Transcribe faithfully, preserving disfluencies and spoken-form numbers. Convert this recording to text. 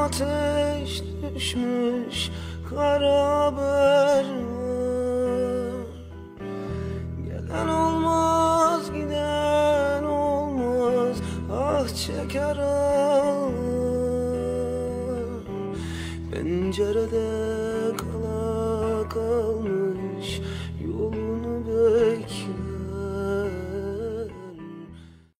ateş düşmüş kara haber var. Gelen olmaz giden olmaz, ah çeker ağlar. Pencerede kala kalmış yolunu bekler.